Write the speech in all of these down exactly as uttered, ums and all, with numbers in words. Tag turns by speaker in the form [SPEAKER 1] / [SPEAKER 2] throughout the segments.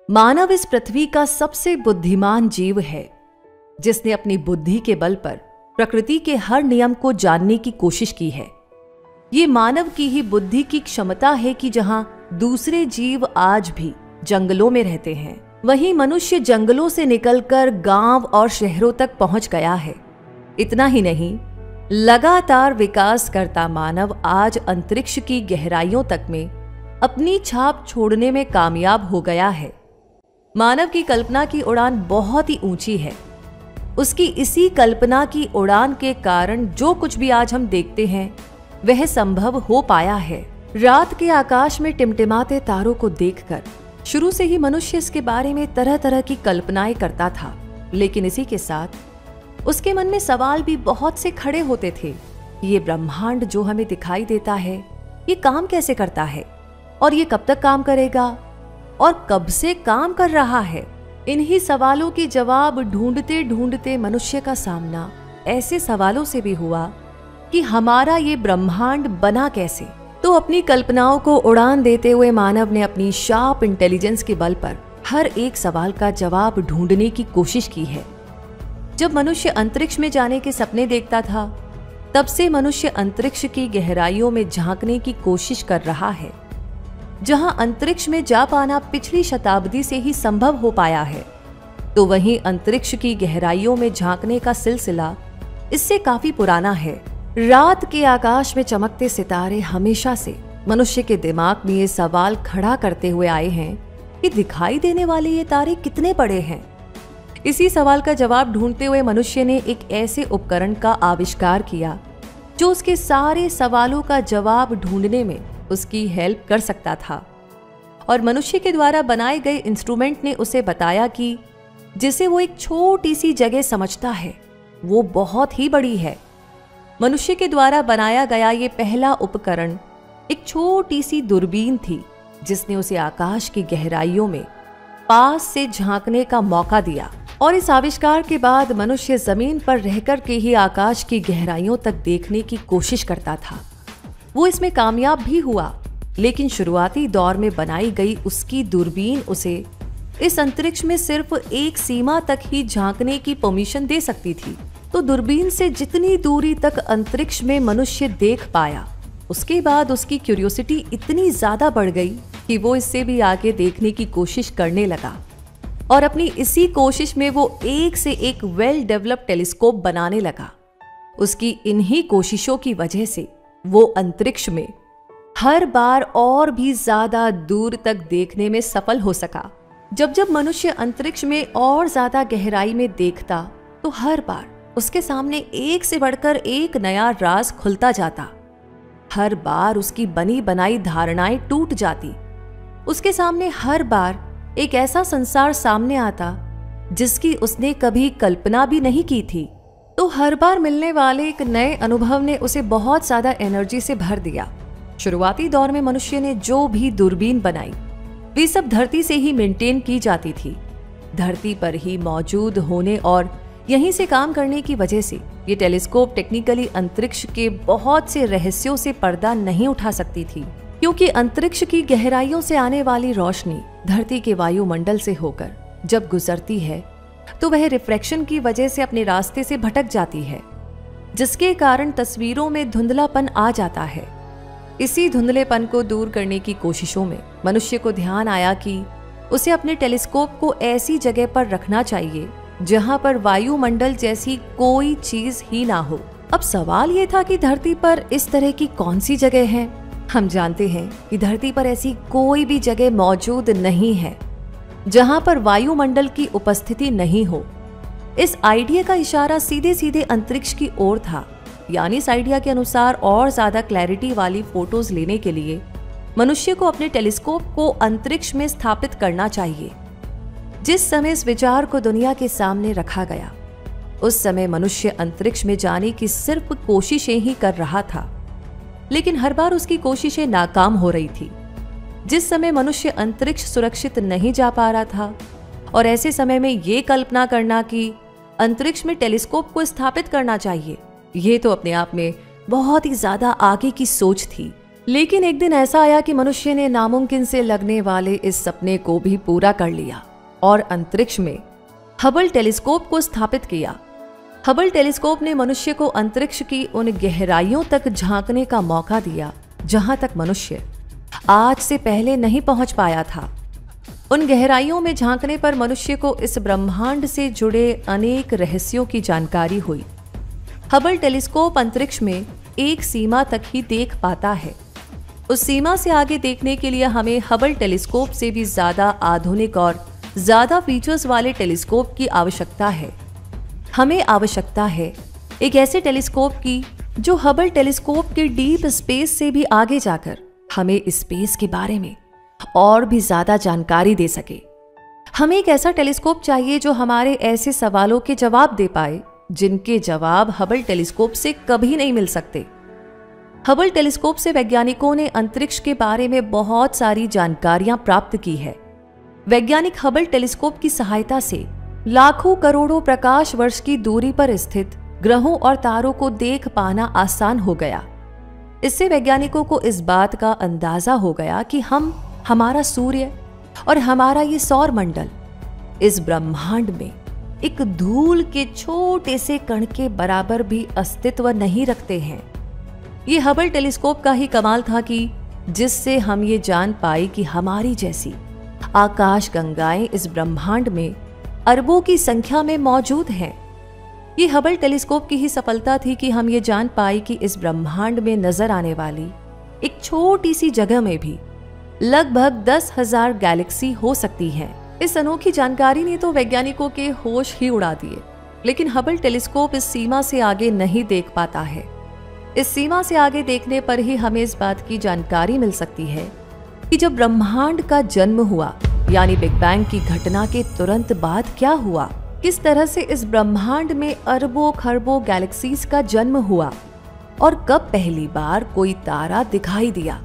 [SPEAKER 1] मानव इस पृथ्वी का सबसे बुद्धिमान जीव है, जिसने अपनी बुद्धि के बल पर प्रकृति के हर नियम को जानने की कोशिश की है। ये मानव की ही बुद्धि की क्षमता है कि जहां दूसरे जीव आज भी जंगलों में रहते हैं, वहीं मनुष्य जंगलों से निकलकर गांव और शहरों तक पहुंच गया है। इतना ही नहीं, लगातार विकास करता मानव आज अंतरिक्ष की गहराइयों तक में अपनी छाप छोड़ने में कामयाब हो गया है। मानव की कल्पना की उड़ान बहुत ही ऊंची है। उसकी इसी कल्पना की उड़ान के कारण जो कुछ भी आज हम देखते हैं वह संभव हो पाया है। रात के आकाश में टिमटिमाते तारों को देखकर शुरू से ही मनुष्य इसके बारे में तरह तरह की कल्पनाएं करता था, लेकिन इसी के साथ उसके मन में सवाल भी बहुत से खड़े होते थे। ये ब्रह्मांड जो हमें दिखाई देता है, ये काम कैसे करता है और ये कब तक काम करेगा और कब से काम कर रहा है? इन्हीं सवालों के जवाब ढूंढते ढूंढते मनुष्य का सामना ऐसे सवालों से भी हुआ कि हमारा ये ब्रह्मांड बना कैसे। तो अपनी कल्पनाओं को उड़ान देते हुए मानव ने अपनी शार्प इंटेलिजेंस के बल पर हर एक सवाल का जवाब ढूंढने की कोशिश की है। जब मनुष्य अंतरिक्ष में जाने के सपने देखता था, तब से मनुष्य अंतरिक्ष की गहराइयों में झांकने की कोशिश कर रहा है। जहां अंतरिक्ष में जा पाना पिछली शताब्दी से ही संभव हो पाया है, तो वहीं अंतरिक्ष की गहराइयों में झांकने का सिलसिला इससे काफी पुराना है। रात के आकाश में चमकते सितारे हमेशा से मनुष्य के दिमाग में ये सवाल खड़ा करते हुए आए हैं कि दिखाई देने वाले ये तारे कितने बड़े हैं। इसी सवाल का जवाब ढूंढते हुए मनुष्य ने एक ऐसे उपकरण का आविष्कार किया जो उसके सारे सवालों का जवाब ढूंढने में उसकी हेल्प कर सकता था। और मनुष्य के द्वारा बनाए गए इंस्ट्रूमेंट ने उसे बताया कि जिसे वो एक छोटी सी जगह समझता है, वो बहुत ही बड़ी है। मनुष्य के द्वारा बनाया गया ये पहला उपकरण एक छोटी सी दूरबीन थी, जिसने उसे आकाश की गहराइयों में पास से झांकने का मौका दिया। और इस आविष्कार के बाद मनुष्य जमीन पर रहकर के ही आकाश की गहराइयों तक देखने की कोशिश करता था। वो इसमें कामयाब भी हुआ, लेकिन शुरुआती दौर में बनाई गई उसकी दूरबीन उसे इस अंतरिक्ष में सिर्फ एक सीमा तक ही झांकने की परमिशन दे सकती थी। तो दूरबीन से जितनी दूरी तक अंतरिक्ष में मनुष्य देख पाया, उसके बाद उसकी क्यूरियोसिटी इतनी ज्यादा बढ़ गई कि वो इससे भी आगे देखने की कोशिश करने लगा। और अपनी इसी कोशिश में वो एक से एक वेल डेवलप्ड टेलीस्कोप बनाने लगा। उसकी इन्हीं कोशिशों की वजह से वो अंतरिक्ष में हर बार और भी ज्यादा दूर तक देखने में सफल हो सका। जब जब मनुष्य अंतरिक्ष में और ज्यादा गहराई में देखता, तो हर बार उसके सामने एक से बढ़कर एक नया राज खुलता जाता। हर बार उसकी बनी बनाई धारणाएं टूट जाती। उसके सामने हर बार एक ऐसा संसार सामने आता जिसकी उसने कभी कल्पना भी नहीं की थी। तो हर बार मिलने वाले एक नए अनुभव ने उसे बहुत ज्यादा एनर्जी से भर दिया। शुरुआती दौर में मनुष्य ने जो भी दूरबीन बनाई, वे सब धरती से ही मेंटेन की जाती थी। धरती पर ही मौजूद होने और यहीं से काम करने की वजह से ये टेलीस्कोप टेक्निकली अंतरिक्ष के बहुत से रहस्यों से पर्दा नहीं उठा सकती थी, क्योंकि अंतरिक्ष की गहराइयों से आने वाली रोशनी धरती के वायुमंडल से होकर जब गुजरती है, तो वह रिफ्रैक्शन की वजह से अपने रास्ते से भटक जाती है, जिसके कारण तस्वीरों में धुंधलापन आ जाता है। इसी धुंधलेपन को दूर करने की कोशिशों में मनुष्य को ध्यान आया कि उसे अपने टेलीस्कोप को ऐसी जगह पर रखना चाहिए जहां पर वायुमंडल जैसी कोई चीज ही ना हो। अब सवाल ये था कि धरती पर इस तरह की कौन सी जगह है। हम जानते हैं कि धरती पर ऐसी कोई भी जगह मौजूद नहीं है जहां पर वायुमंडल की उपस्थिति नहीं हो। इस आइडिया का इशारा सीधे सीधे अंतरिक्ष की ओर था। यानी इस आइडिया के अनुसार और ज्यादा क्लैरिटी वाली फोटोज लेने के लिए मनुष्य को अपने टेलीस्कोप को अंतरिक्ष में स्थापित करना चाहिए। जिस समय इस विचार को दुनिया के सामने रखा गया, उस समय मनुष्य अंतरिक्ष में जाने की सिर्फ कोशिशें ही कर रहा था, लेकिन हर बार उसकी कोशिशें नाकाम हो रही थी। जिस समय मनुष्य अंतरिक्ष सुरक्षित नहीं जा पा रहा था, और ऐसे समय में ये कल्पना करना कि अंतरिक्ष में टेलीस्कोप को स्थापित करना चाहिए, ये तो अपने आप में बहुत ही ज्यादा आगे की सोच थी। लेकिन एक दिन ऐसा आया कि मनुष्य ने नामुमकिन से लगने वाले इस सपने को भी पूरा कर लिया और अंतरिक्ष में हबल टेलीस्कोप को स्थापित किया। हबल टेलीस्कोप ने मनुष्य को अंतरिक्ष की उन गहराइयों तक झांकने का मौका दिया जहां तक मनुष्य आज से पहले नहीं पहुंच पाया था। उन गहराइयों में झांकने पर मनुष्य को इस ब्रह्मांड से जुड़े अनेक रहस्यों की जानकारी हुई। हबल टेलीस्कोप अंतरिक्ष में एक सीमा तक ही देख पाता है। उस सीमा से आगे देखने के लिए हमें हबल टेलीस्कोप से भी ज्यादा आधुनिक और ज्यादा फीचर्स वाले टेलीस्कोप की आवश्यकता है। हमें आवश्यकता है एक ऐसे टेलीस्कोप की जो हबल टेलीस्कोप के डीप स्पेस से भी आगे जाकर हमें स्पेस के बारे में और भी ज्यादा जानकारी दे सके। हमें एक ऐसा टेलीस्कोप चाहिए जो हमारे ऐसे सवालों के जवाब दे पाए जिनके जवाब हबल टेलीस्कोप से कभी नहीं मिल सकते। हबल टेलीस्कोप से वैज्ञानिकों ने अंतरिक्ष के बारे में बहुत सारी जानकारियां प्राप्त की है। वैज्ञानिक हबल टेलीस्कोप की सहायता से लाखों करोड़ों प्रकाश वर्ष की दूरी पर स्थित ग्रहों और तारों को देख पाना आसान हो गया। इससे वैज्ञानिकों को इस बात का अंदाजा हो गया कि हम, हमारा सूर्य और हमारा ये सौर मंडल इस ब्रह्मांड में एक धूल के छोटे से कण के बराबर भी अस्तित्व नहीं रखते हैं। ये हबल टेलीस्कोप का ही कमाल था कि जिससे हम ये जान पाए कि हमारी जैसी आकाश गंगाएं इस ब्रह्मांड में अरबों की संख्या में मौजूद हैं। ये हबल टेलीस्कोप की ही सफलता थी कि हम ये जान पाए कि इस ब्रह्मांड में नजर आने वाली एक छोटी सी जगह में भी लगभग दस हजार गैलेक्सी हो सकती हैं। इस अनोखी जानकारी ने तो वैज्ञानिकों के होश ही उड़ा दिए। लेकिन हबल टेलीस्कोप इस सीमा से आगे नहीं देख पाता है। इस सीमा से आगे देखने पर ही हमें इस बात की जानकारी मिल सकती है कि जब ब्रह्मांड का जन्म हुआ, यानी बिग बैंग की घटना के तुरंत बाद क्या हुआ, किस तरह से इस ब्रह्मांड में अरबों खरबों गैलेक्सीज का जन्म हुआ और कब पहली बार कोई तारा दिखाई दिया।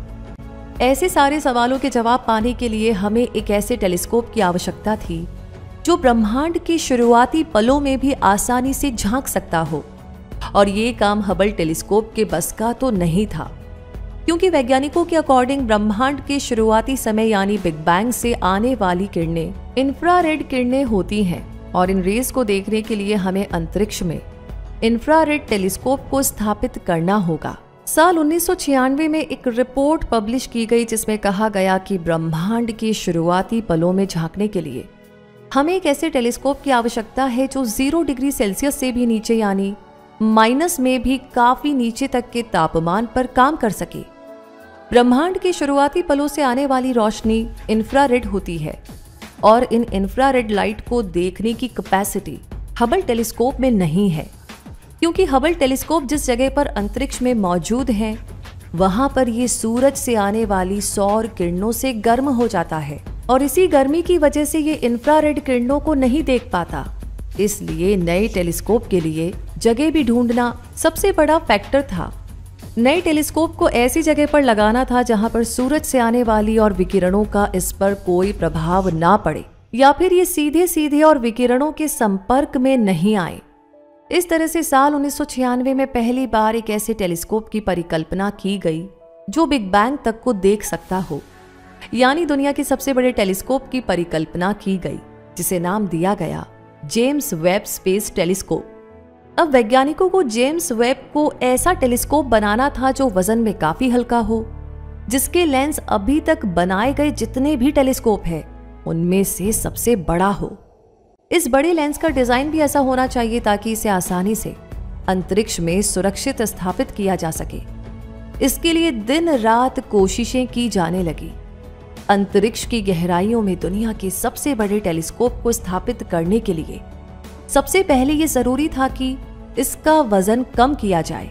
[SPEAKER 1] ऐसे सारे सवालों के जवाब पाने के लिए हमें एक ऐसे टेलीस्कोप की आवश्यकता थी जो ब्रह्मांड के शुरुआती पलों में भी आसानी से झांक सकता हो। और ये काम हबल टेलीस्कोप के बस का तो नहीं था, क्योंकि वैज्ञानिकों के अकॉर्डिंग ब्रह्मांड के शुरुआती समय यानी बिग बैंग से आने वाली किरणें इंफ्रारेड किरणें होती हैं और इन रेस को देखने के लिए हमें अंतरिक्ष में इंफ्रारेड टेलीस्कोप को स्थापित करना होगा। साल उन्नीस सौ छियानवे में एक रिपोर्ट पब्लिश की गई जिसमें कहा गया कि ब्रह्मांड के शुरुआती पलों में झांकने के लिए हमें एक ऐसे टेलीस्कोप की आवश्यकता है जो जीरो डिग्री सेल्सियस से भी नीचे यानी माइनस में भी काफी नीचे तक के तापमान पर काम कर सके। ब्रह्मांड के शुरुआती पलों से आने वाली रोशनी इंफ्रारेड होती है और इन इंफ्रारेड लाइट को देखने की कैपेसिटी हबल टेलीस्कोप में नहीं है, क्योंकि हबल टेलीस्कोप जिस जगह पर अंतरिक्ष में मौजूद है वहां पर ये सूरज से आने वाली सौर किरणों से गर्म हो जाता है और इसी गर्मी की वजह से ये इंफ्रारेड किरणों को नहीं देख पाता। इसलिए नए टेलीस्कोप के लिए जगह भी ढूंढना सबसे बड़ा फैक्टर था। नए टेलीस्कोप को ऐसी जगह पर लगाना था जहां पर सूरज से आने वाली और विकिरणों का इस पर कोई प्रभाव ना पड़े या फिर ये सीधे सीधे और विकिरणों के संपर्क में नहीं आए। इस तरह से साल उन्नीस सौ छियानवे में पहली बार एक ऐसे टेलीस्कोप की परिकल्पना की गई जो बिग बैंग तक को देख सकता हो, यानी दुनिया के सबसे बड़े टेलीस्कोप की परिकल्पना की गई जिसे नाम दिया गया जेम्स वेब स्पेस टेलीस्कोप। अब वैज्ञानिकों को जेम्स वेब को ऐसा टेलीस्कोप बनाना था जो वजन में काफी हल्का हो, जिसके लेंस अभी तक बनाए गए जितने भी टेलीस्कोप है उनमें से सबसे बड़ा हो। इस बड़े लेंस का डिजाइन भी ऐसा होना चाहिए ताकि इसे आसानी से अंतरिक्ष में सुरक्षित स्थापित किया जा सके। इसके लिए दिन रात कोशिशें की जाने लगी। अंतरिक्ष की गहराइयों में दुनिया के सबसे बड़े टेलीस्कोप को स्थापित करने के लिए सबसे पहले यह जरूरी था कि इसका वजन कम किया जाए।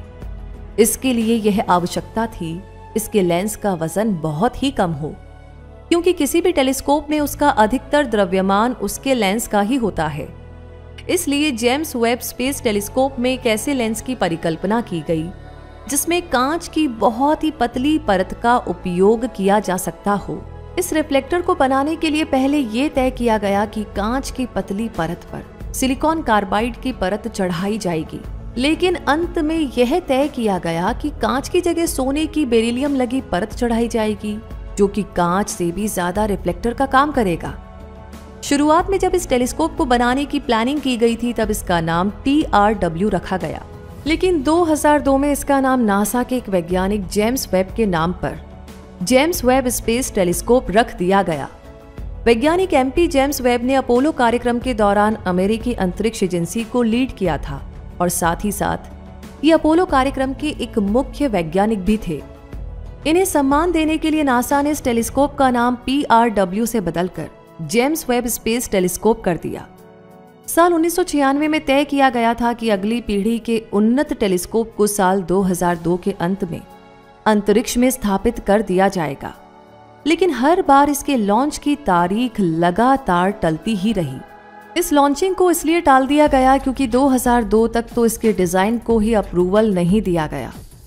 [SPEAKER 1] इसके लिए यह आवश्यकता थी इसके लेंस का वजन बहुत ही कम हो, क्योंकि किसी भी टेलीस्कोप में उसका अधिकतर द्रव्यमान उसके लेंस का ही होता है। इसलिए जेम्स वेब स्पेस टेलीस्कोप में एक ऐसे लेंस की परिकल्पना की गई जिसमें कांच की बहुत ही पतली परत का उपयोग किया जा सकता हो। इस रिफ्लेक्टर को बनाने के लिए पहले यह तय किया गया कि कांच की पतली परत पर सिलिकॉन कार्बाइड की परत चढ़ाई जाएगी लेकिन अंत में यह तय किया गया कि कांच की जगह सोने की बेरिलियम लगी परत चढ़ाई जाएगी, जो कि कांच से भी ज्यादा रिफ्लेक्टर का काम करेगा। शुरुआत में जब इस टेलीस्कोप को बनाने की प्लानिंग की गई थी तब इसका नाम टी आर डब्ल्यू रखा गया, लेकिन दो हज़ार दो में इसका नाम नासा के एक वैज्ञानिक जेम्स वेब के नाम पर जेम्स वेब स्पेस टेलीस्कोप रख दिया गया। वैज्ञानिक एम पी जेम्स वेब ने अपोलो कार्यक्रम के दौरान अमेरिकी अंतरिक्ष एजेंसी को लीड किया था और साथ ही साथ ये अपोलो कार्यक्रम के एक मुख्य वैज्ञानिक भी थे। इन्हें सम्मान देने के लिए नासा ने इस टेलीस्कोप का नाम पी आर डब्ल्यू से बदलकर जेम्स वेब स्पेस टेलीस्कोप कर दिया। साल उन्नीस सौ छियानवे में तय किया गया था कि अगली पीढ़ी के उन्नत टेलीस्कोप को साल दो हज़ार दो के अंत में अंतरिक्ष में स्थापित कर दिया जाएगा, लेकिन हर बार इसके लॉन्च की तारीख लगातार टलती ही रही। इस लॉन्चिंग को इसलिए टाल दिया गया क्योंकि दो हज़ार दो तक तो इसके डिजाइन को ही अप्रूवल नहीं दिया गया।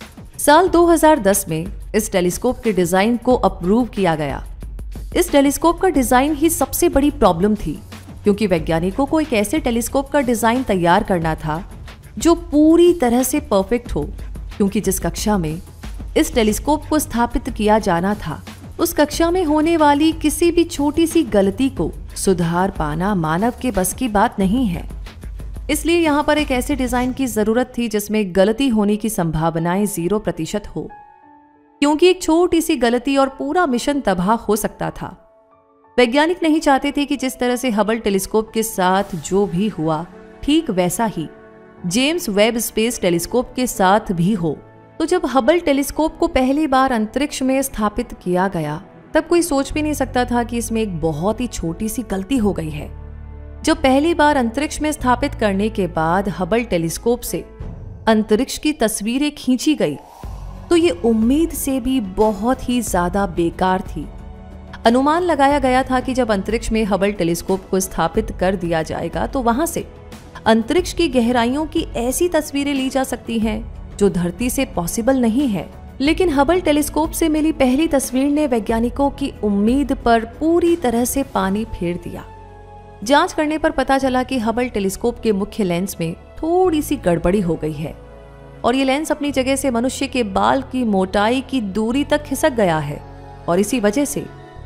[SPEAKER 1] साल दो हज़ार दस में इस टेलीस्कोप के डिजाइन को अप्रूव किया गया। इस टेलीस्कोप का डिजाइन ही सबसे बड़ी प्रॉब्लम थी, क्योंकि वैज्ञानिकों को एक ऐसे टेलीस्कोप का डिजाइन तैयार करना था जो पूरी तरह से परफेक्ट हो, क्योंकि जिस कक्षा में इस टेलीस्कोप को स्थापित किया जाना था उस कक्षा में होने वाली किसी भी छोटी सी गलती को सुधार पाना मानव के बस की बात नहीं है। इसलिए यहाँ पर एक ऐसे डिजाइन की जरूरत थी जिसमें गलती होने की संभावनाएं जीरो प्रतिशत हो, क्योंकि एक छोटी सी गलती और पूरा मिशन तबाह हो सकता था। वैज्ञानिक नहीं चाहते थे कि जिस तरह से हबल टेलीस्कोप के साथ जो भी हुआ ठीक वैसा ही जेम्स वेब स्पेस टेलीस्कोप के साथ भी हो। तो जब हबल टेलीस्कोप को पहली बार अंतरिक्ष में स्थापित किया गया तब कोई सोच भी नहीं सकता था कि इसमें एक बहुत ही छोटी सी गलती हो गई है। जब पहली बार अंतरिक्ष में स्थापित करने के बाद हबल टेलीस्कोप से अंतरिक्ष की तस्वीरें खींची गई तो ये उम्मीद से भी बहुत ही ज्यादा बेकार थी। अनुमान लगाया गया था कि जब अंतरिक्ष में हबल टेलीस्कोप को स्थापित कर दिया जाएगा तो वहां से अंतरिक्ष की गहराइयों की ऐसी तस्वीरें ली जा सकती हैं जो धरती से पॉसिबल नहीं है। लेकिन हबल टेलीस्कोप से मिली पहली तस्वीर ने वैज्ञानिकों की उम्मीद पर पूरी तरह से पानी फेर दिया। जांच करने पर पता चला कि हबल टेलीस्कोप के मुख्य लेंस में थोड़ी सी गड़बड़ी हो गई है और ये लेंस अपनी जगह से मनुष्य के बाल की मोटाई की दूरी तक खिसक गया है और इसी वजह से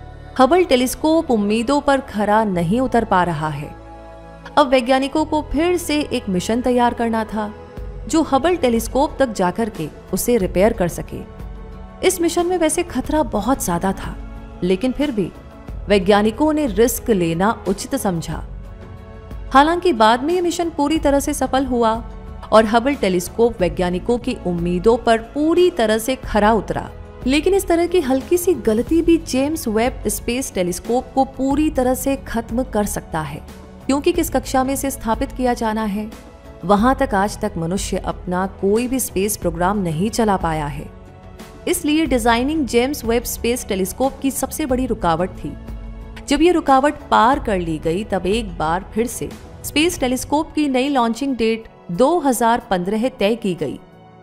[SPEAKER 1] हबल टेलीस्कोप उम्मीदों पर खरा नहीं उतर पा रहा है। अब वैज्ञानिकों को फिर से एक मिशन तैयार करना था जो हबल टेलीस्कोप तक जाकर के उसे रिपेयर कर सके। इस मिशन में वैसे खतरा बहुत ज्यादा था, लेकिन फिर भी वैज्ञानिकों ने रिस्क लेना उचित समझा। हालांकि बाद में यह मिशन पूरी तरह से सफल हुआ और हबल टेलीस्कोप वैज्ञानिकों की उम्मीदों पर पूरी तरह से खरा उतरा। लेकिन इस तरह की हल्की सी गलती भी जेम्स वेब स्पेस टेलीस्कोप को पूरी तरह से खत्म कर सकता है, क्योंकि किस कक्षा में इसे स्थापित किया जाना है वहां तक आज तक मनुष्य अपना कोई भी स्पेस प्रोग्राम नहीं चला पाया है। इसलिए designing James Webb space telescope की सबसे बड़ी रुकावट थी। जब ये रुकावट पार कर ली गई तब एक बार फिर से स्पेस टेलीस्कोप की नई लॉन्चिंग डेट दो हज़ार पंद्रह तय की गई,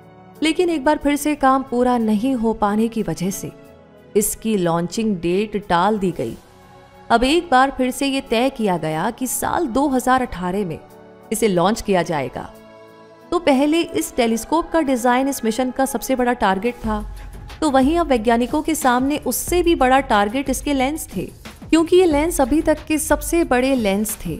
[SPEAKER 1] लेकिन एक बार फिर से काम पूरा नहीं हो पाने की वजह से इसकी लॉन्चिंग डेट टाल दी गई। अब एक बार फिर से ये तय किया गया कि साल दो हज़ार अठारह में इसे लॉन्च किया जाएगा। तो पहले इस टेलीस्कोप का डिजाइन इस मिशन का सबसे बड़ा टारगेट था, तो वहीं अब वैज्ञानिकों के सामने उससे भी बड़ा टारगेट इसके लेंस थे, क्योंकि ये लेंस अभी तक के सबसे बड़े लेंस थे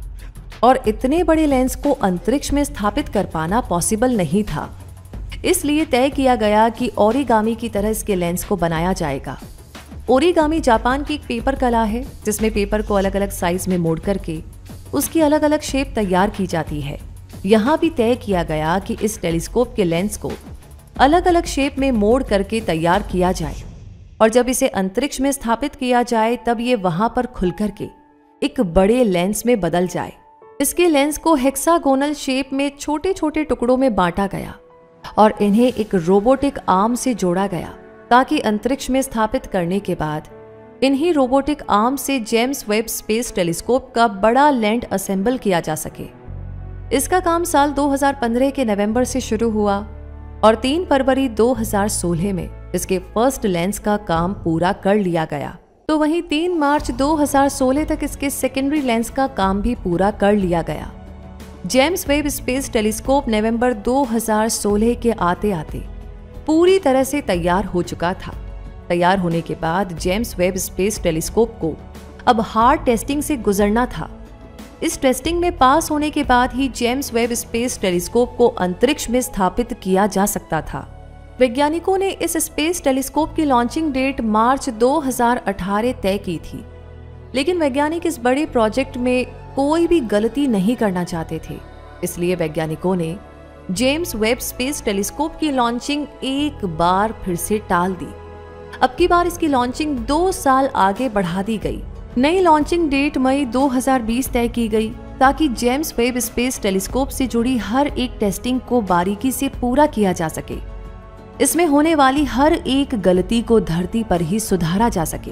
[SPEAKER 1] और इतने बड़े लेंस को अंतरिक्ष में स्थापित कर पाना पॉसिबल नहीं था। इसलिए तय किया गया कि ओरिगामी की तरह इसके लेंस को बनाया जाएगा। ओरिगामी जापान की एक पेपर कला है जिसमें पेपर को अलग अलग साइज में मोड़ करके उसकी अलग अलग शेप तैयार की जाती है। यहाँ भी तय किया गया कि इस टेलीस्कोप के लेंस को अलग अलग शेप में मोड़ करके तैयार किया जाए और जब इसे अंतरिक्ष में स्थापित किया जाए तब ये वहां पर खुल करके एक बड़े लेंस में बदल जाए। इसके लेंस को हेक्सागोनल शेप में छोटे छोटे टुकड़ों में बांटा गया और इन्हें एक रोबोटिक आर्म से जोड़ा गया ताकि अंतरिक्ष में स्थापित करने के बाद इन्हीं रोबोटिक आर्म से जेम्स वेब स्पेस टेलीस्कोप का बड़ा लैंड असेंबल किया जा सके। इसका काम साल दो हज़ार पंद्रह के नवंबर से शुरू हुआ और तीन फरवरी दो हज़ार सोलह में इसके फर्स्ट लेंस का काम पूरा कर लिया गया। तो वहीं तीन मार्च दो हज़ार सोलह तक इसके सेकेंडरी लेंस का काम भी पूरा कर लिया गया। जेम्स वेब स्पेस टेलीस्कोप नवंबर दो हज़ार सोलह के आते आते पूरी तरह से तैयार हो चुका था। तैयार होने के बाद जेम्स वेब स्पेस टेलीस्कोप को अब हार्ड टेस्टिंग से गुजरना था। इस टेस्टिंग में पास होने के बाद ही जेम्स वेब स्पेस टेलीस्कोप को अंतरिक्ष में स्थापित किया जा सकता था। वैज्ञानिकों ने इस स्पेस टेलीस्कोप की लॉन्चिंग डेट मार्च दो हज़ार अठारह तय की थी, लेकिन वैज्ञानिक इस बड़े प्रोजेक्ट में कोई भी गलती नहीं करना चाहते थे। इसलिए वैज्ञानिकों ने जेम्स वेब स्पेस टेलीस्कोप की लॉन्चिंग एक बार फिर से टाल दी। अब की बार इसकी लॉन्चिंग दो साल आगे बढ़ा दी गई। नई लॉन्चिंग डेट मई दो हज़ार बीस तय की गई ताकि जेम्स वेब स्पेस टेलीस्कोप से जुड़ी हर एक टेस्टिंग को बारीकी से पूरा किया जा सके। इसमें होने वाली हर एक गलती को धरती पर ही सुधारा जा सके।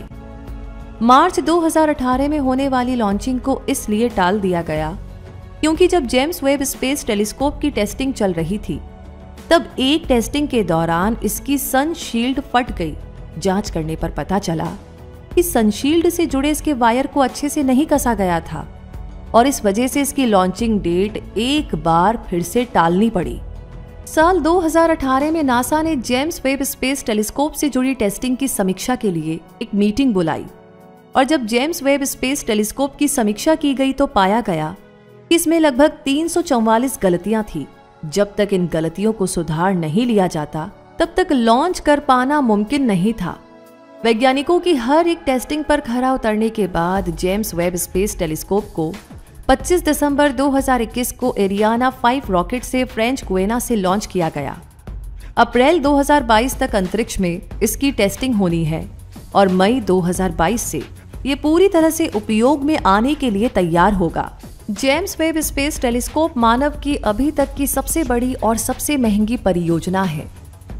[SPEAKER 1] मार्च दो हज़ार अठारह में होने वाली लॉन्चिंग को इसलिए टाल दिया गया क्योंकि जब जेम्स वेब स्पेस टेलीस्कोप की टेस्टिंग चल रही थी तब एक टेस्टिंग के दौरान इसकी सनशील्ड फट गई। जांच करने पर पता चला कि सनशील्ड से जुड़े इसके वायर को अच्छे से नहीं कसा गया था और इस वजह से इसकी लॉन्चिंग डेट एक बार फिर से टालनी पड़ी। साल दो हज़ार अठारह में नासा ने जेम्स वेब स्पेस टेलीस्कोप से जुड़ी टेस्टिंग की समीक्षा के लिए एक मीटिंग बुलाई और जब जेम्स वेब स्पेस टेलीस्कोप की समीक्षा की गई तो पाया गया कि इसमें लगभग तीन सौ चौवालीस गलतियां थी। जब तक इन गलतियों को सुधार नहीं लिया जाता तब तक लॉन्च कर पाना मुमकिन नहीं था। वैज्ञानिकों की हर एक टेस्टिंग पर खरा उतरने के बाद जेम्स वेब स्पेस टेलीस्कोप को पच्चीस दिसंबर दो हज़ार इक्कीस को एरियाना फाइव रॉकेट से फ्रेंच गुयाना से लॉन्च किया गया। अप्रैल दो हज़ार बाईस तक अंतरिक्ष में इसकी टेस्टिंग होनी है और मई दो हज़ार बाईस से ये पूरी तरह से उपयोग में आने के लिए तैयार होगा। जेम्स वेब स्पेस टेलीस्कोप मानव की अभी तक की सबसे बड़ी और सबसे महंगी परियोजना है।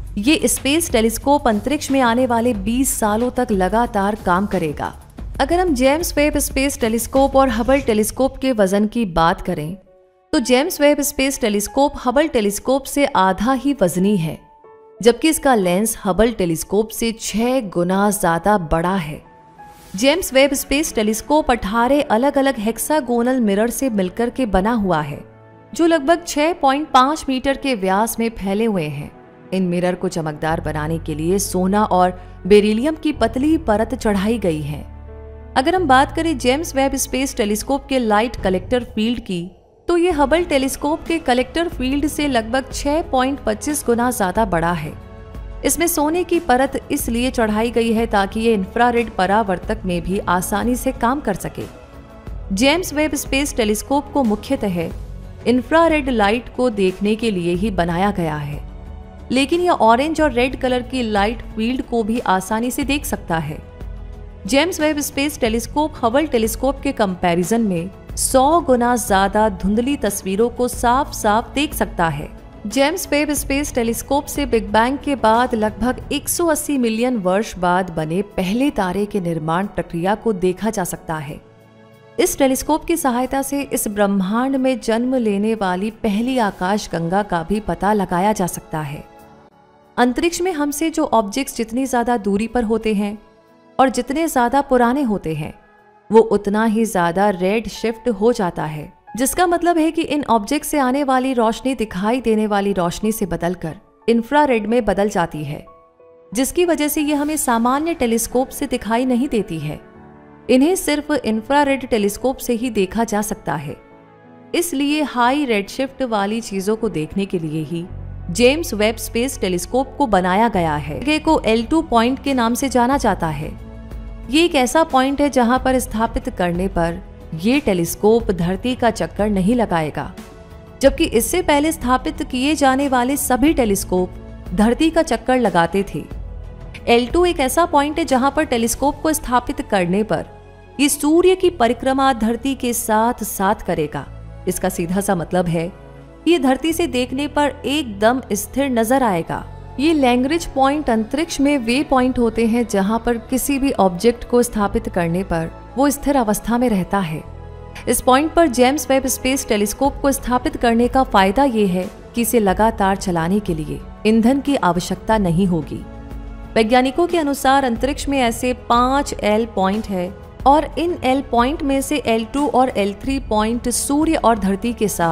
[SPEAKER 1] ये स्पेस टेलीस्कोप अंतरिक्ष में आने वाले बीस सालों तक लगातार काम करेगा। अगर हम जेम्स वेब स्पेस टेलीस्कोप और हबल टेलीस्कोप के वजन की बात करें तो James Webb space telescope Hubble telescope से आधा ही वजनी है, जबकि इसका लेंस हबल टेलीस्कोप से छह गुना ज्यादा बड़ा है। जेम्स वेब स्पेस टेलीस्कोप अठारह अलग अलग हेक्सागोनल मिरर से मिलकर के बना हुआ है जो लगभग छह पॉइंट पाँच मीटर के व्यास में फैले हुए हैं। इन मिरर को चमकदार बनाने के लिए सोना और बेरिलियम की पतली परत चढ़ाई गई है। अगर हम बात करें जेम्स वेब स्पेस टेलीस्कोप के लाइट कलेक्टर फील्ड की तो ये हबल टेलीस्कोप के कलेक्टर फील्ड से लगभग छह पॉइंट पच्चीस गुना ज्यादा बड़ा है। इसमें सोने की परत इसलिए चढ़ाई गई है ताकि ये इंफ्रारेड परावर्तक में भी आसानी से काम कर सके। जेम्स वेब स्पेस टेलीस्कोप को मुख्यतः इंफ्रारेड लाइट को देखने के लिए ही बनाया गया है, लेकिन यह ऑरेंज और रेड कलर की लाइट फील्ड को भी आसानी से देख सकता है। James Webb space telescope Hubble telescope के कंपैरिजन में सौ गुना ज्यादा धुंधली तस्वीरों को साफ साफ देख सकता है। जेम्स वेब स्पेस टेलीस्कोप से बिग बैंग के बाद लगभग एक सौ अस्सी मिलियन वर्ष बाद बने पहले तारे के निर्माण प्रक्रिया को देखा जा सकता है। इस टेलीस्कोप की सहायता से इस ब्रह्मांड में जन्म लेने वाली पहली आकाशगंगा का भी पता लगाया जा सकता है। अंतरिक्ष में हमसे जो ऑब्जेक्ट्स जितनी ज्यादा दूरी पर होते हैं और जितने ज्यादा पुराने होते हैं वो उतना ही ज्यादा रेड शिफ्ट हो जाता है, जिसका मतलब है कि इन ऑब्जेक्ट से आने वाली रोशनी दिखाई देने वाली रोशनी से बदलकर इंफ्रारेड में बदल जाती है, जिसकी वजह से ये हमें सामान्य टेलीस्कोप से दिखाई नहीं देती है। इन्हें सिर्फ इंफ्रारेड टेलीस्कोप से ही देखा जा सकता है। इसलिए हाई रेडशिफ्ट वाली चीजों को देखने के लिए ही जेम्स वेब स्पेस टेलीस्कोप को बनाया गया है। जगह को एल टू पॉइंट के नाम से जाना जाता है। ये एक ऐसा पॉइंट है जहां पर स्थापित करने पर ये टेलीस्कोप धरती का चक्कर नहीं लगाएगा, जबकि इससे पहले स्थापित किए जाने वाले सभी टेलीस्कोप धरती का चक्कर लगाते थे। एल टू एक ऐसा पॉइंट है जहां पर टेलीस्कोप को स्थापित करने पर ये सूर्य की परिक्रमा धरती के साथ साथ करेगा। इसका सीधा सा मतलब है ये धरती से देखने पर एकदम स्थिर नजर आएगा। ये लैग्रेंज पॉइंट अंतरिक्ष में वे पॉइंट होते हैं जहां पर किसी भी ऑब्जेक्ट को स्थापित करने पर वो स्थिर अवस्था में रहता है। इस पॉइंट पर जेम्स वेब स्पेस टेलीस्कोप को स्थापित करने का फायदा ये है कि इसे लगातार चलाने के लिए ईंधन की आवश्यकता नहीं होगी। वैज्ञानिकों के अनुसार अंतरिक्ष में ऐसे पांच एल पॉइंट है और इन एल पॉइंट में से एल टू और एल थ्री पॉइंट सूर्य और धरती के साथ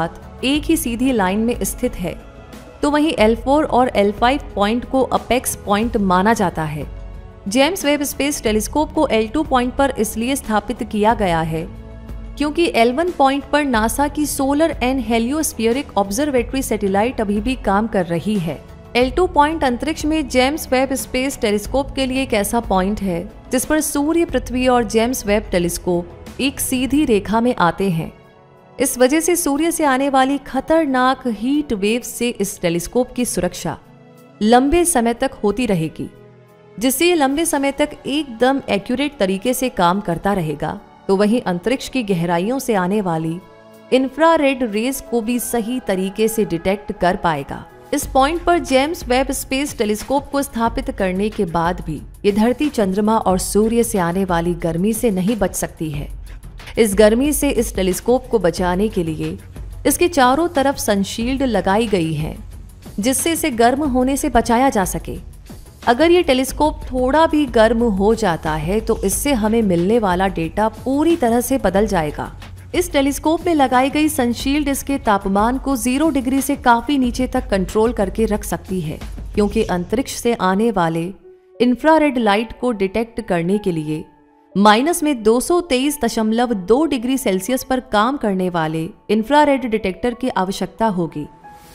[SPEAKER 1] एक ही सीधी लाइन में स्थित है, तो वहीं एल फोर और एल फाइव पॉइंट को अपेक्स पॉइंट माना जाता है। जेम्स वेब स्पेस टेलीस्कोप को एल टू पॉइंट पर इसलिए स्थापित किया गया है क्योंकि एल वन पॉइंट पर नासा की solar and heliospheric observatory satellite अभी भी काम कर रही है। एल टू पॉइंट अंतरिक्ष में जेम्स वेब स्पेस टेलीस्कोप के लिए एक ऐसा पॉइंट है जिस पर सूर्य, पृथ्वी और जेम्स वेब टेलीस्कोप एक सीधी रेखा में आते हैं। इस वजह से सूर्य से आने वाली खतरनाक हीट वेव से इस टेलीस्कोप की सुरक्षा लंबे समय तक होती रहेगी, जिससे ये लंबे समय तक एकदम एक्यूरेट तरीके से काम करता रहेगा। तो वहीं अंतरिक्ष की गहराइयों से आने वाली इंफ्रारेड रेज को भी सही तरीके से डिटेक्ट कर पाएगा। इस पॉइंट पर जेम्स वेब स्पेस टेलीस्कोप को स्थापित करने के बाद भी ये धरती, चंद्रमा और सूर्य से आने वाली गर्मी से नहीं बच सकती है। इस गर्मी से इस टेलीस्कोप को बचाने के लिए इसके चारों तरफ सनशील्ड लगाई गई है, जिससे इसे गर्म होने से बचाया जा सके। अगर ये टेलीस्कोप थोड़ा भी गर्म हो जाता है तो इससे हमें मिलने वाला डेटा पूरी तरह से बदल जाएगा। इस टेलीस्कोप में लगाई गई सनशील्ड इसके तापमान को जीरो डिग्री से काफी नीचे तक कंट्रोल करके रख सकती है, क्योंकि अंतरिक्ष से आने वाले इंफ्रारेड लाइट को डिटेक्ट करने के लिए माइनस में दो सौ तेईस दशमलव दो डिग्री सेल्सियस पर काम करने वाले इंफ्रारेड डिटेक्टर की आवश्यकता होगी।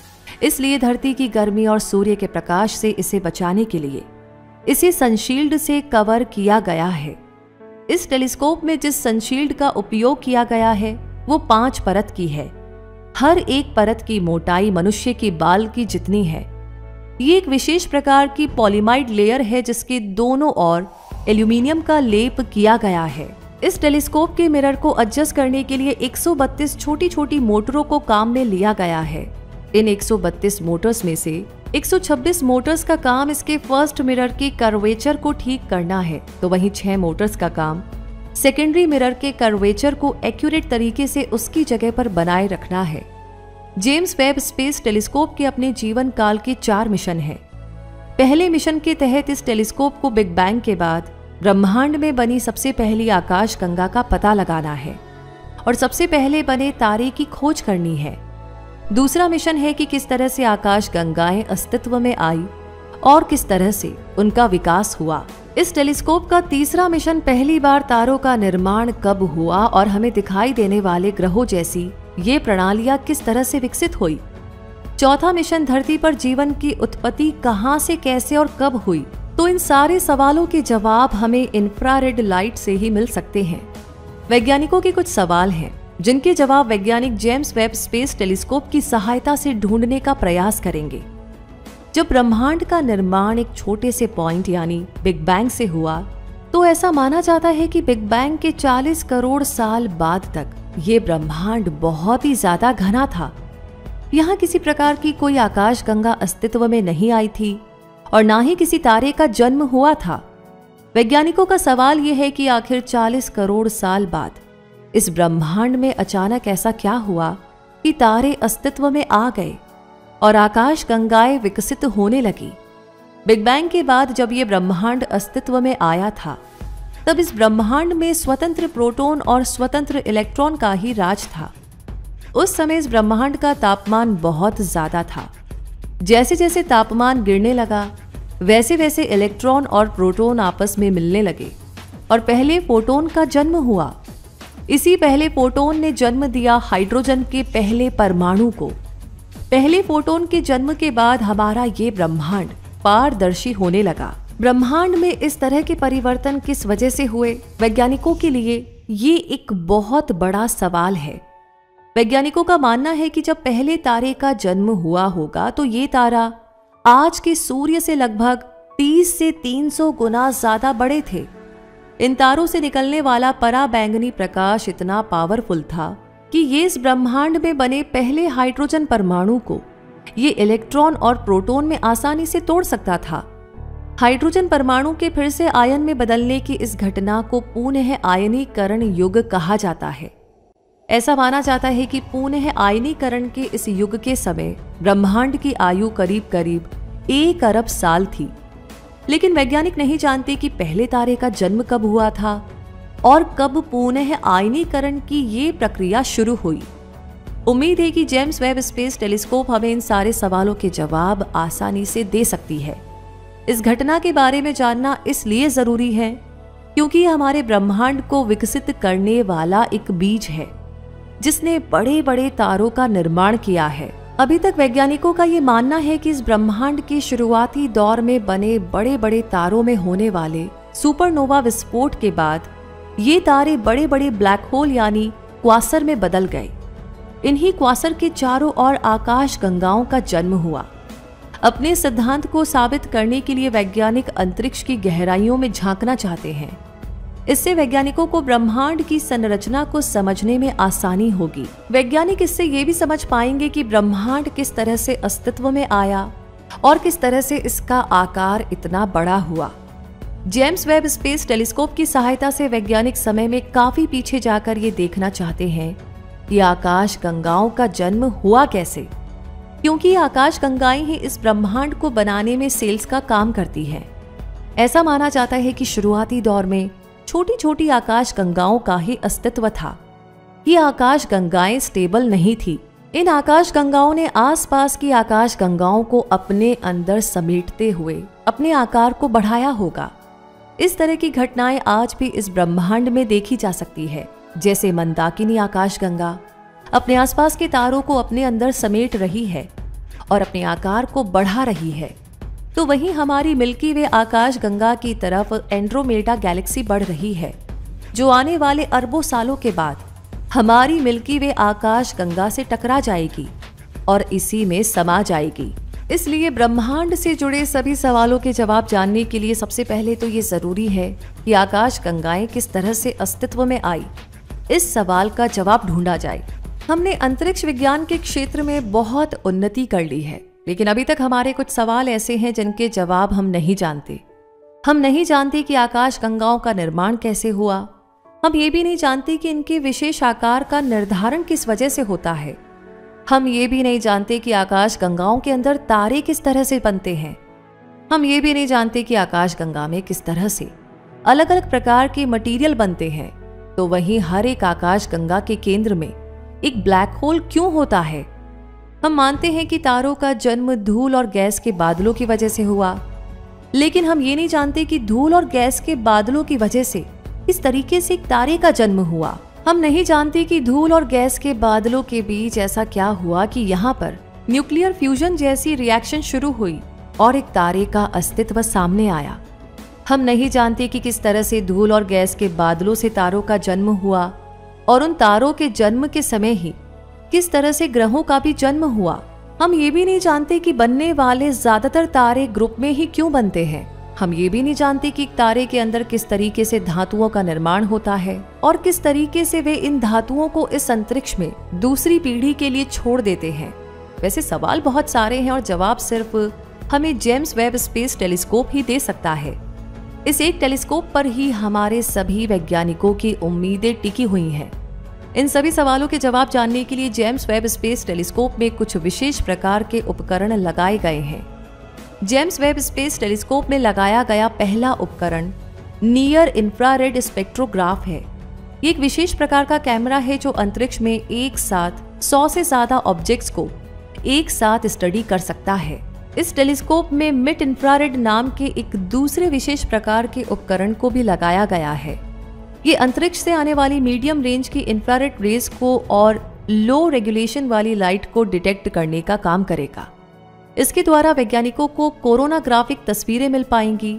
[SPEAKER 1] इसलिए धरती की गर्मी और सूर्य के प्रकाश से इसे बचाने के लिए इसे सनशील्ड से कवर किया गया है। इस टेलीस्कोप में जिस सनशील्ड का उपयोग किया गया है वो पांच परत की है। हर एक परत की मोटाई मनुष्य की बाल की जितनी है। ये एक विशेष प्रकार की पॉलीमाइड लेयर है जिसके दोनों ओर एल्यूमिनियम का लेप किया गया है। इस टेलीस्कोप के मिरर को एडजस्ट करने के लिए एक सौ बत्तीस छोटी छोटी मोटरों को काम में लिया गया है। इन एक सौ बत्तीस मोटर्स में से एक सौ छब्बीस मोटर्स का काम इसके फर्स्ट मिरर के कर्वेचर को ठीक करना है, तो वहीं छह मोटर्स का काम सेकेंडरी मिरर के कर्वेचर को एक्यूरेट तरीके से उसकी जगह पर बनाए रखना है। जेम्स वेब स्पेस टेलीस्कोप के अपने जीवन काल के चार मिशन हैं। पहले मिशन के तहत इस टेलीस्कोप को बिग बैंग के बाद ब्रह्मांड में बनी सबसे पहली आकाश गंगा का पता लगाना है और सबसे पहले बने तारे की खोज करनी है। दूसरा मिशन है कि किस तरह से आकाश गंगाएं अस्तित्व में आई और किस तरह से उनका विकास हुआ। इस टेलीस्कोप का तीसरा मिशन पहली बार तारों का निर्माण कब हुआ और हमें दिखाई देने वाले ग्रहों जैसी ये प्रणालियां किस तरह से विकसित हुई। चौथा मिशन धरती पर जीवन की उत्पत्ति कहां से, कैसे और कब हुई। तो इन सारे सवालों के जवाब हमें इंफ्रारेड लाइट से ही मिल सकते हैं। वैज्ञानिकों के कुछ सवाल हैं जिनके जवाब वैज्ञानिक जेम्स वेब स्पेस टेलीस्कोप की सहायता से ढूंढने का प्रयास करेंगे। जब ब्रह्मांड का निर्माण एक छोटे से पॉइंट यानी बिग बैंग से हुआ, तो ऐसा माना जाता है कि बिग बैंग के चालीस करोड़ साल बाद तक ये ब्रह्मांड बहुत ही ज्यादा घना था। यहाँ किसी प्रकार की कोई आकाश गंगा अस्तित्व में नहीं आई थी और ना ही किसी तारे का जन्म हुआ था। वैज्ञानिकों का सवाल यह है कि आखिर चालीस करोड़ साल बाद इस ब्रह्मांड में अचानक ऐसा क्या हुआ कि तारे अस्तित्व में आ गए और आकाश गंगाएं विकसित होने लगी। बिग बैंग के बाद जब ये ब्रह्मांड अस्तित्व में आया था, तब इस ब्रह्मांड में स्वतंत्र प्रोटॉन और स्वतंत्र इलेक्ट्रॉन का ही राज था। उस समय इस ब्रह्मांड का तापमान बहुत ज्यादा था। जैसे जैसे तापमान गिरने लगा, वैसे वैसे इलेक्ट्रॉन और प्रोटॉन आपस में मिलने लगे और पहले फोटोन का जन्म हुआ। इसी पहले फोटोन ने जन्म दिया हाइड्रोजन के पहले परमाणु को। पहले फोटोन के जन्म के बाद हमारा ये ब्रह्मांड पारदर्शी होने लगा। ब्रह्मांड में इस तरह के परिवर्तन किस वजह से हुए, वैज्ञानिकों के लिए ये एक बहुत बड़ा सवाल है। वैज्ञानिकों का मानना है कि जब पहले तारे का जन्म हुआ होगा तो ये तारा आज के सूर्य से लगभग तीस से तीन सौ गुना ज्यादा बड़े थे। इन तारों से निकलने वाला पराबैंगनी प्रकाश इतना पावरफुल था कि ये इस ब्रह्मांड में बने पहले हाइड्रोजन परमाणु को ये इलेक्ट्रॉन और प्रोटॉन में आसानी से तोड़ सकता था। हाइड्रोजन परमाणु के फिर से आयन में बदलने की इस घटना को पुनः आयनीकरण युग कहा जाता है। ऐसा माना जाता है कि पुनः आयनीकरण के इस युग के समय ब्रह्मांड की आयु करीब करीब एक अरब साल थी। लेकिन वैज्ञानिक नहीं जानते कि पहले तारे का जन्म कब हुआ था और कब पुनः आयनीकरण की ये प्रक्रिया शुरू हुई। उम्मीद है कि जेम्स वेब स्पेस टेलीस्कोप हमें इन सारे सवालों के जवाब आसानी से दे सकती है। इस घटना के बारे में जानना इसलिए जरूरी है क्योंकि यह हमारे ब्रह्मांड को विकसित करने वाला एक बीज है जिसने बड़े बड़े तारों का निर्माण किया है। अभी तक वैज्ञानिकों का ये मानना है कि इस ब्रह्मांड के शुरुआती दौर में बने बड़े बड़े तारों में होने वाले सुपरनोवा विस्फोट के बाद ये तारे बड़े बड़े ब्लैक होल यानी क्वासर में बदल गए। इन्हीं क्वासर के चारों ओर आकाश गंगाओं का जन्म हुआ। अपने सिद्धांत को साबित करने के लिए वैज्ञानिक अंतरिक्ष की गहराइयों में झांकना चाहते हैं। इससे वैज्ञानिकों को ब्रह्मांड की संरचना को समझने में आसानी होगी। वैज्ञानिक इससे ये भी समझ पाएंगे कि ब्रह्मांड किस तरह से अस्तित्व में आया और किस तरह से इसका आकार इतना बड़ा हुआ। जेम्स वेब स्पेस टेलीस्कोप की सहायता से वैज्ञानिक समय में काफी पीछे जाकर ये देखना चाहते हैं कि आकाश गंगाओं का जन्म हुआ कैसे, क्योंकि आकाश गंगाएं ही इस ब्रह्मांड को बनाने में सेल्स का काम करती हैं। ऐसा माना जाता है कि शुरुआती दौर में छोटी छोटी आकाश गंगाओं का ही अस्तित्व था। ये आकाश गंगाएं स्टेबल नहीं थी। इन आकाश गंगाओं ने आसपास की आकाश गंगाओं को अपने अंदर समेटते हुए अपने आकार को बढ़ाया होगा। इस तरह की घटनाएं आज भी इस ब्रह्मांड में देखी जा सकती है। जैसे मंदाकिनी आकाश गंगा अपने आसपास के तारों को अपने अंदर समेट रही है और अपने आकार को बढ़ा रही है, तो वहीं हमारी मिल्की वे आकाश गंगा की तरफ एंड्रोमेडा गैलेक्सी बढ़ रही है, जो आने वाले अरबों सालों के बाद हमारी मिल्की वे आकाश गंगा से टकरा जाएगी और इसी में समा जाएगी। इसलिए ब्रह्मांड से जुड़े सभी सवालों के जवाब जानने के लिए सबसे पहले तो ये जरूरी है कि आकाश गंगाएं किस तरह से अस्तित्व में आई, इस सवाल का जवाब ढूंढा जाए। हमने अंतरिक्ष विज्ञान के क्षेत्र में बहुत उन्नति कर ली है, लेकिन अभी तक हमारे कुछ सवाल ऐसे हैं जिनके जवाब हम नहीं जानते। हम नहीं जानते कि आकाश गंगाओं का निर्माण कैसे हुआ। हम ये भी नहीं जानते कि इनके विशेष आकार का निर्धारण किस वजह से होता है। हम ये भी नहीं जानते कि आकाश गंगाओं के अंदर तारे किस तरह से बनते हैं। हम ये भी नहीं जानते कि आकाश गंगा में किस तरह से अलग अलग प्रकार के मटेरियल बनते हैं। तो वहीं हर एक आकाश गंगा के केंद्र में एक ब्लैक होल क्यों होता है? हम मानते हैं कि तारों का जन्म धूल और गैस के बादलों की वजह से हुआ, लेकिन हम ये नहीं जानते कि धूल और गैस के बादलों की वजह से इस तरीके से एक तारे का जन्म हुआ। हम नहीं जानते कि धूल और गैस के बादलों के बीच ऐसा क्या हुआ कि यहाँ पर न्यूक्लियर फ्यूजन जैसी रिएक्शन शुरू हुई और एक तारे का अस्तित्व सामने आया। हम नहीं जानते कि किस तरह से धूल और गैस के बादलों से तारों का जन्म हुआ और उन तारों के जन्म के समय ही किस तरह से ग्रहों का भी जन्म हुआ। हम ये भी नहीं जानते कि बनने वाले ज्यादातर तारे ग्रुप में ही क्यों बनते हैं। हम ये भी नहीं जानते कि तारे के अंदर किस तरीके से धातुओं का निर्माण होता है और किस तरीके से वे इन धातुओं को इस अंतरिक्ष में दूसरी पीढ़ी के लिए छोड़ देते हैं। वैसे सवाल बहुत सारे हैं और जवाब सिर्फ हमें जेम्स वेब स्पेस टेलीस्कोप ही दे सकता है। इस एक टेलीस्कोप पर ही हमारे सभी वैज्ञानिकों की उम्मीदें टिकी हुई हैं। इन सभी सवालों के जवाब जानने के लिए जेम्स वेब स्पेस टेलीस्कोप में कुछ विशेष प्रकार के उपकरण लगाए गए हैं। जेम्स वेब स्पेस टेलीस्कोप में लगाया गया पहला उपकरण नियर इंफ्रारेड स्पेक्ट्रोग्राफ है। ये एक विशेष प्रकार का कैमरा है जो अंतरिक्ष में एक साथ सौ से ज्यादा ऑब्जेक्ट्स को एक साथ स्टडी कर सकता है। इस टेलीस्कोप में मिड इंफ्रारेड नाम के एक दूसरे विशेष प्रकार के उपकरण को भी लगाया गया है। ये अंतरिक्ष से आने वाली मीडियम रेंज की इंफ्रारेड रेज को और लो रेगुलेशन वाली लाइट को डिटेक्ट करने का काम करेगा। इसके द्वारा वैज्ञानिकों को कोरोनाग्राफिक तस्वीरें मिल पाएंगी।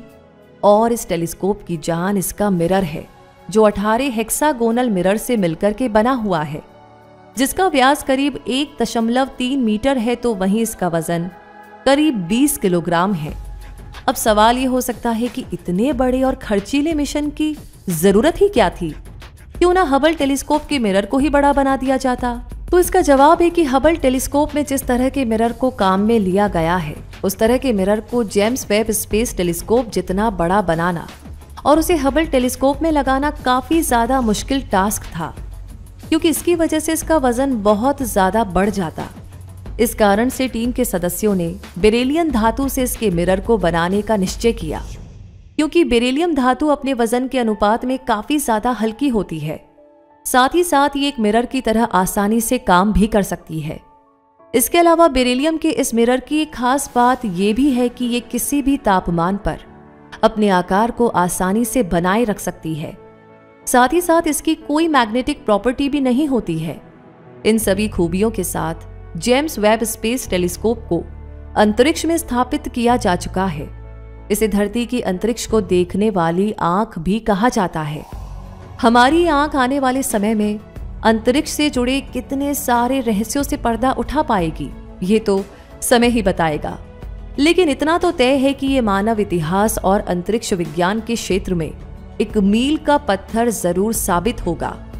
[SPEAKER 1] और इस टेलीस्कोप की जान इसका मिरर है, जो अठारह हेक्सागोनल मिरर से मिलकर के बना हुआ है, जिसका व्यास करीब एक दशमलव तीन मीटर है, तो वहीं इसका वजन करीब बीस किलोग्राम है। अब सवाल ये हो सकता है कि इतने बड़े और खर्चीले मिशन की जरूरत ही क्या थी? क्यों ना हबल टेलीस्कोप के मिरर को ही बड़ा बना दिया जाता? तो इसका जवाब है कि हबल टेलीस्कोप में जिस तरह के मिरर को काम में लिया गया है, उस तरह के मिरर को जेम्स वेब स्पेस टेलीस्कोप जितना बड़ा बनाना और उसे हबल टेलीस्कोप में लगाना काफी ज्यादा मुश्किल टास्क था, क्योंकि इसकी वजह से इसका वजन बहुत ज्यादा बढ़ जाता। इस कारण से टीम के सदस्यों ने बेरिलियम धातु से इसके मिरर को बनाने का निश्चय किया, क्योंकि बेरिलियम धातु अपने वजन के अनुपात में काफी ज्यादा हल्की होती है। साथ ही साथ ये एक मिरर की तरह आसानी से काम भी कर सकती है। इसके अलावा बेरिलियम के इस मिरर की एक खास बात यह भी है कि ये किसी भी तापमान पर अपने आकार को आसानी से बनाए रख सकती है। साथ ही साथ इसकी कोई मैग्नेटिक प्रॉपर्टी भी नहीं होती है। इन सभी खूबियों के साथ जेम्स वेब स्पेस टेलीस्कोप को अंतरिक्ष में स्थापित किया जा चुका है। इसे धरती की अंतरिक्ष को देखने वाली आंख भी कहा जाता है। हमारी आंख आने वाले समय में अंतरिक्ष से जुड़े कितने सारे रहस्यों से पर्दा उठा पाएगी, ये तो समय ही बताएगा। लेकिन इतना तो तय है कि ये मानव इतिहास और अंतरिक्ष विज्ञान के क्षेत्र में एक मील का पत्थर जरूर साबित होगा।